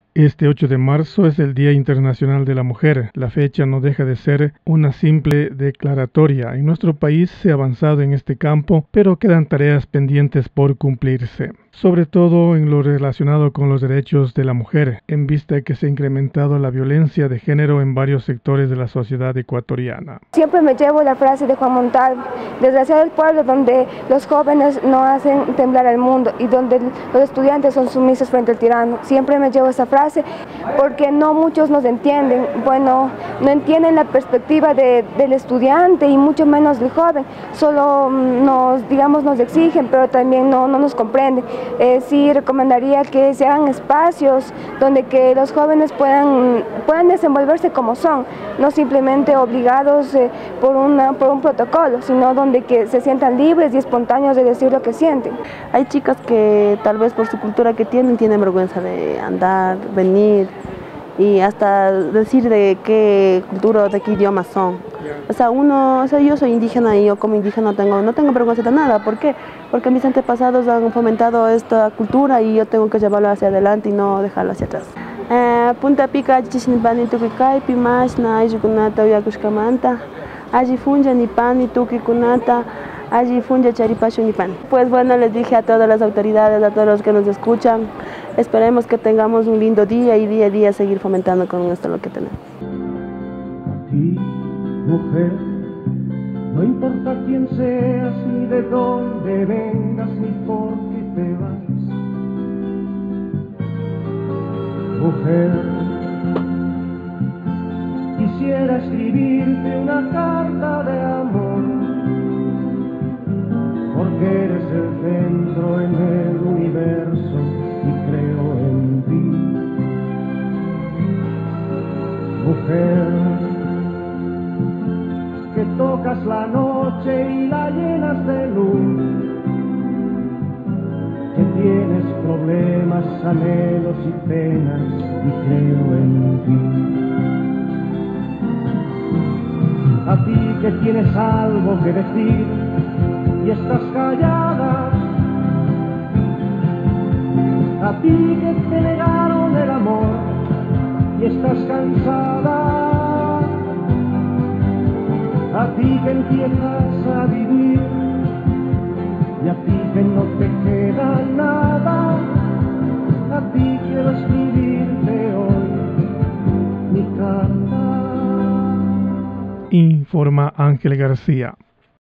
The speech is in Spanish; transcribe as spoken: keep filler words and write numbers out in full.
Este ocho de marzo es el Día Internacional de la Mujer. La fecha no deja de ser una simple declaratoria. En nuestro país se ha avanzado en este campo, pero quedan tareas pendientes por cumplirse, sobre todo en lo relacionado con los derechos de la mujer, en vista de que se ha incrementado la violencia de género en varios sectores de la sociedad ecuatoriana. Siempre me llevo la frase de Juan Montalvo: desgraciado el pueblo donde los jóvenes no hacen temblar al mundo y donde los estudiantes son sumisos frente al tirano. Siempre me llevo esa frase porque no muchos nos entienden, bueno, no entienden la perspectiva de, del estudiante y mucho menos del joven, solo nos, digamos, nos exigen, pero también no, no nos comprenden. Eh, sí recomendaría que se hagan espacios donde que los jóvenes puedan, puedan desenvolverse como son, no simplemente obligados eh, por, una, por un protocolo, sino donde que se sientan libres y espontáneos de decir lo que sienten. Hay chicas que tal vez por su cultura que tienen, tienen vergüenza de andar, venir y hasta decir de qué cultura o de qué idioma son. O sea, uno, o sea, yo soy indígena y yo como indígena tengo, no tengo vergüenza de nada. ¿Por qué? Porque mis antepasados han fomentado esta cultura y yo tengo que llevarlo hacia adelante y no dejarlo hacia atrás. Punta pica chichinipani tukikai pimash na ayukunata uyakushkamanta allí funja nipani tukikunata allí funja charipashu nipani. Pues bueno, les dije a todas las autoridades, a todos los que nos escuchan, esperemos que tengamos un lindo día y día a día seguir fomentando con esto lo que tenemos. A ti, mujer, no importa quién seas, ni de dónde vengas, ni por qué te vas. Mujer, quisiera escribirte una carta de amor, porque eres el centro en el universo y creo en ti. Mujer, que tocas la noche y la llenas de luz, que tienes problemas, anhelos y penas y creo en ti. A ti que tienes algo que decir y estás callada, a ti que te negaron el amor y estás cansada, a ti que empiezas a vivir y a ti que no te queda nada, a ti quiero escribirte hoy mi carta. Informa Ángel García.